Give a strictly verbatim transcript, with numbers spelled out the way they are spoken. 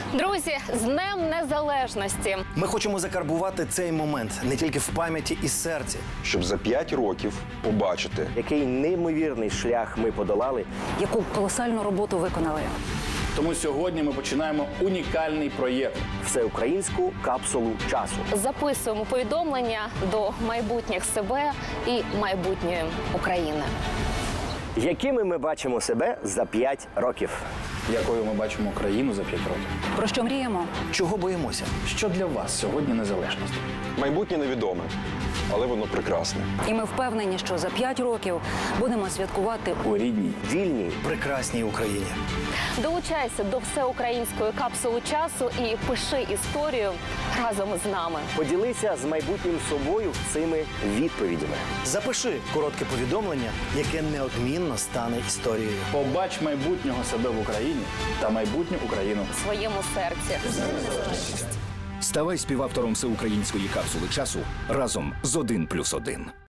Друзі, з Днем Незалежності! Ми хочемо закарбувати цей момент не тільки в пам'яті і серці. Щоб за п'ять років побачити, який неймовірний шлях ми подолали, яку колосальну роботу виконали. Тому сьогодні ми починаємо унікальний проєкт. Всеукраїнську капсулу часу. Записуємо повідомлення до майбутніх себе і майбутньої України. Якими ми бачимо себе за п'ять років? Якою ми бачимо країну за п'ять років. Про що мріємо? Чого боїмося? Що для вас сьогодні незалежність? майбутнє невідоме, але воно прекрасне. І ми впевнені, що за п'ять років будемо святкувати У рідній, Вільній, Прекрасній Україні. Долучайся до всеукраїнської капсули часу і пиши історію разом з нами. поділися з майбутнім собою цими відповідями. Запиши коротке повідомлення, яке неодмінно стане історією. побач майбутнього себе в Україні та майбутню Україну. В своєму серці. Ставай співавтором всеукраїнської капсули часу разом з один плюс один.